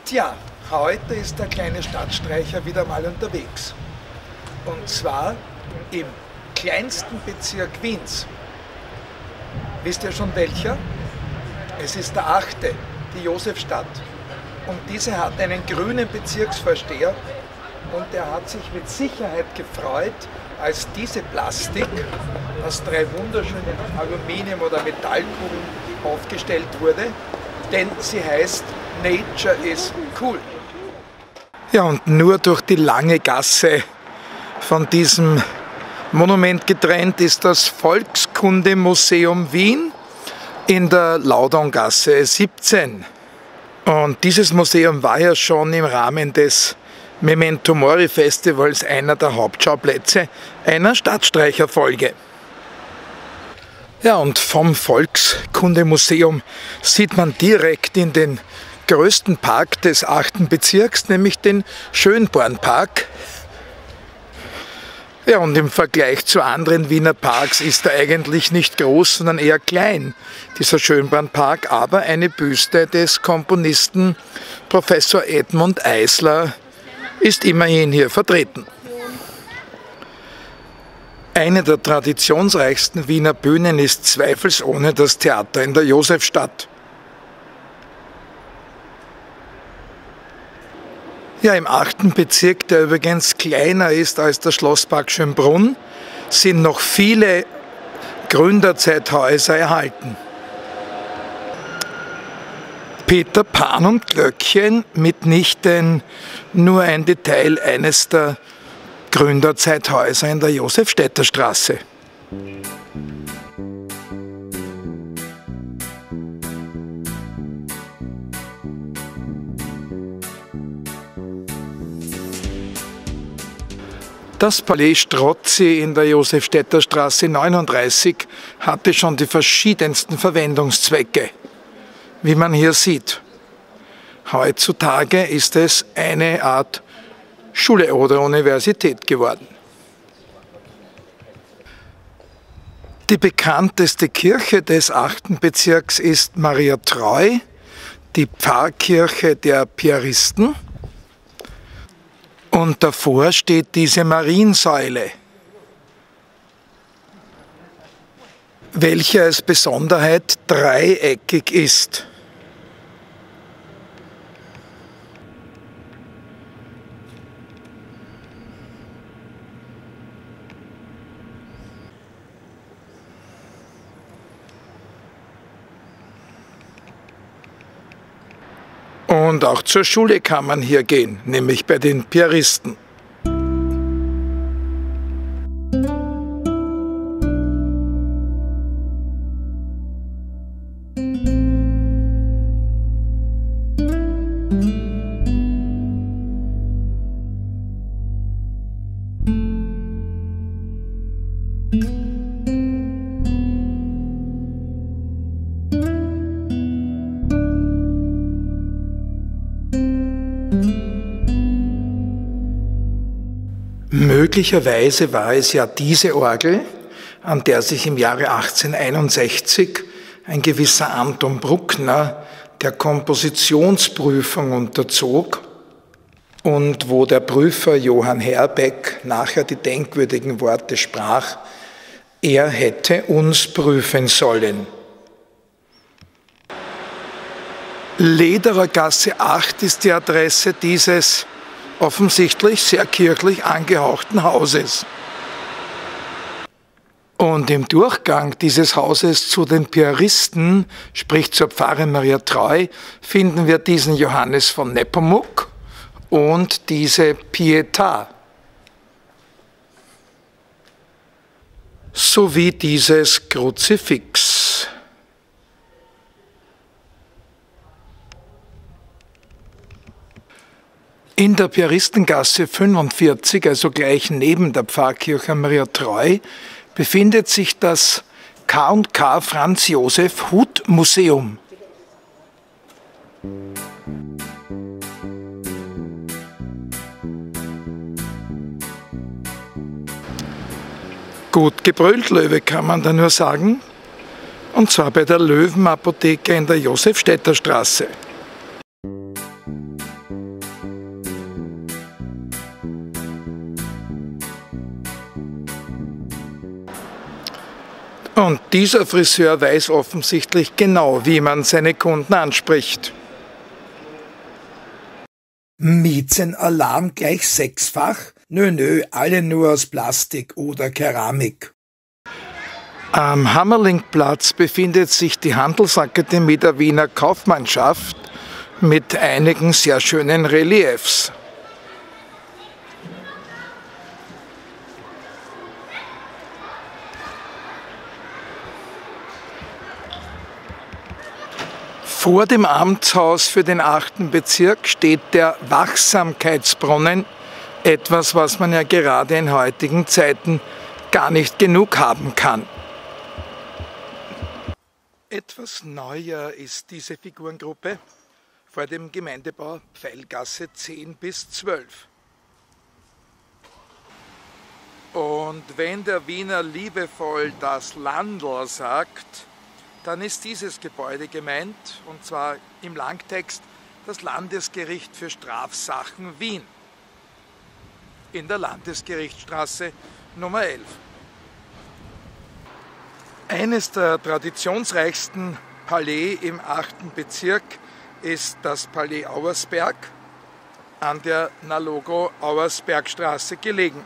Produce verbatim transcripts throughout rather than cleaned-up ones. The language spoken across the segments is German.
Tja, heute ist der kleine Stadtstreicher wieder mal unterwegs. Und zwar im kleinsten Bezirk Wiens. Wisst ihr schon welcher? Es ist der achte, die Josefstadt. Und diese hat einen grünen Bezirksvorsteher und der hat sich mit Sicherheit gefreut, als diese Plastik aus drei wunderschönen Aluminium- oder Metallkugeln aufgestellt wurde, denn sie heißt Nature is cool. Ja, und nur durch die lange Gasse von diesem Monument getrennt ist das Volkskundemuseum Wien in der Laudongasse siebzehn. Und dieses Museum war ja schon im Rahmen des Memento Mori Festivals einer der Hauptschauplätze einer Stadtstreicherfolge. Ja, und vom Volkskundemuseum sieht man direkt in den größten Park des achten Bezirks, nämlich den Schönbornpark. Ja, und im Vergleich zu anderen Wiener Parks ist er eigentlich nicht groß, sondern eher klein, dieser Schönbornpark, aber eine Büste des Komponisten Professor Edmund Eisler ist immerhin hier vertreten. Eine der traditionsreichsten Wiener Bühnen ist zweifelsohne das Theater in der Josefstadt. Ja, im achten Bezirk, der übrigens kleiner ist als der Schlosspark Schönbrunn, sind noch viele Gründerzeithäuser erhalten. Peter Pan und Glöckchen, mitnichten nur ein Detail eines der Gründerzeithäuser in der Josefstädter Straße. Das Palais Strozzi in der Josefstädter Straße neununddreißig hatte schon die verschiedensten Verwendungszwecke, wie man hier sieht. Heutzutage ist es eine Art Schule oder Universität geworden. Die bekannteste Kirche des achten Bezirks ist Maria Treu, die Pfarrkirche der Piaristen. Und davor steht diese Mariensäule, welche als Besonderheit dreieckig ist. Und auch zur Schule kann man hier gehen, nämlich bei den Piaristen. Möglicherweise war es ja diese Orgel, an der sich im Jahre achtzehnhunderteinundsechzig ein gewisser Anton Bruckner der Kompositionsprüfung unterzog und wo der Prüfer Johann Herbeck nachher die denkwürdigen Worte sprach: Er hätte uns prüfen sollen. Lederergasse acht ist die Adresse dieses offensichtlich sehr kirchlich angehauchten Hauses. Und im Durchgang dieses Hauses zu den Piaristen, sprich zur Pfarre Maria Treu, finden wir diesen Johannes von Nepomuk und diese Pietà, sowie dieses Kruzifix. In der Piaristengasse fünfundvierzig, also gleich neben der Pfarrkirche Maria Treu, befindet sich das K und K Franz Josef Huth Museum. Gut gebrüllt, Löwe, kann man da nur sagen. Und zwar bei der Löwenapotheke in der Josefstädter Straße. Und dieser Friseur weiß offensichtlich genau, wie man seine Kunden anspricht. Miezenalarm gleich sechsfach? Nö, nö, alle nur aus Plastik oder Keramik. Am Hammerlingplatz befindet sich die Handelsakademie der Wiener Kaufmannschaft mit einigen sehr schönen Reliefs. Vor dem Amtshaus für den achten Bezirk steht der Wachsamkeitsbrunnen, etwas, was man ja gerade in heutigen Zeiten gar nicht genug haben kann. Etwas neuer ist diese Figurengruppe vor dem Gemeindebau Pfeilgasse zehn bis zwölf. Und wenn der Wiener liebevoll das Landl sagt, dann ist dieses Gebäude gemeint, und zwar im Langtext das Landesgericht für Strafsachen Wien in der Landesgerichtsstraße Nummer elf. Eines der traditionsreichsten Palais im achten Bezirk ist das Palais Auersberg an der Nalogo-Auersbergstraße gelegen.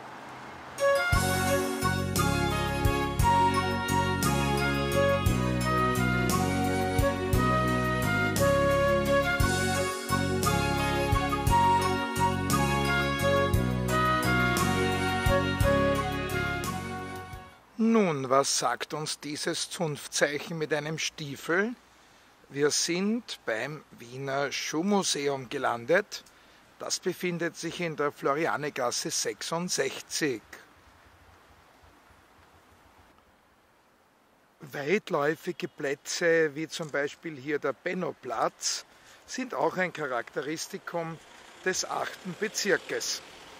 Nun, was sagt uns dieses Zunftzeichen mit einem Stiefel? Wir sind beim Wiener Schuhmuseum gelandet. Das befindet sich in der Florianegasse sechsundsechzig. Weitläufige Plätze, wie zum Beispiel hier der Benno-Platz, sind auch ein Charakteristikum des achten Bezirkes.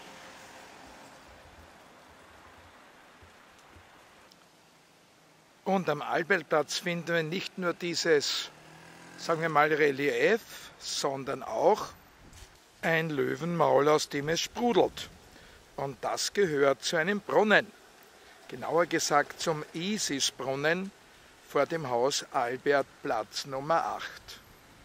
Und am Albelplatz finden wir nicht nur dieses, sagen wir mal, Relief, sondern auch ein Löwenmaul, aus dem es sprudelt. Und das gehört zu einem Brunnen, genauer gesagt zum Isisbrunnen vor dem Haus Albertplatz Nummer acht.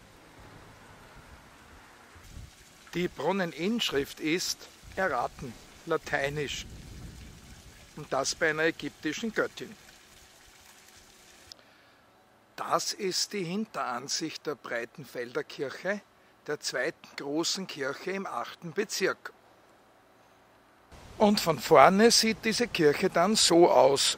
Die Brunneninschrift ist erraten, lateinisch, und das bei einer ägyptischen Göttin. Das ist die Hinteransicht der Breitenfelder Kirche, der zweiten großen Kirche im achten Bezirk. Und von vorne sieht diese Kirche dann so aus.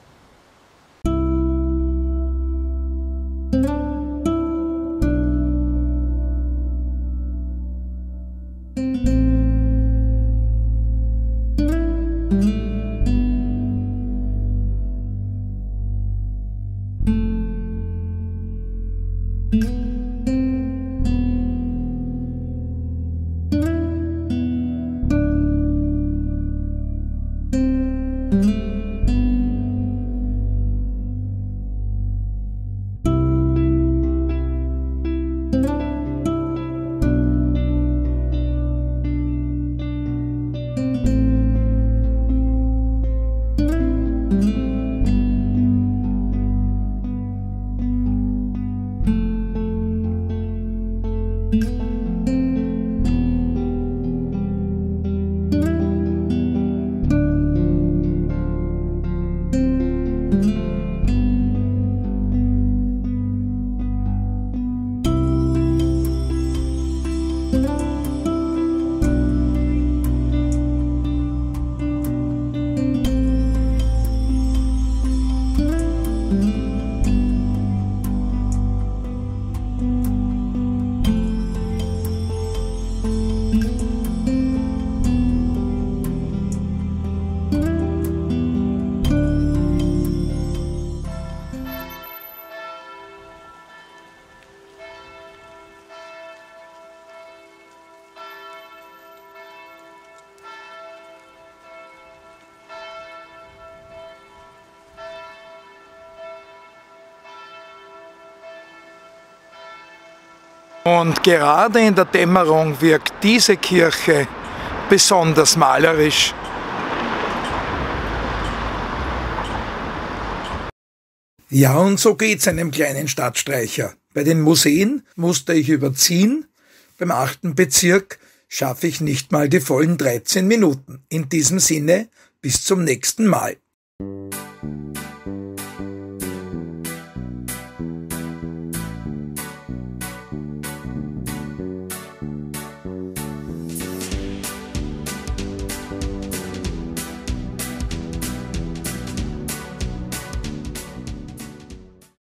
Und gerade in der Dämmerung wirkt diese Kirche besonders malerisch. Ja, und so geht's einem kleinen Stadtstreicher. Bei den Museen musste ich überziehen. Beim achten Bezirk schaffe ich nicht mal die vollen dreizehn Minuten. In diesem Sinne, bis zum nächsten Mal.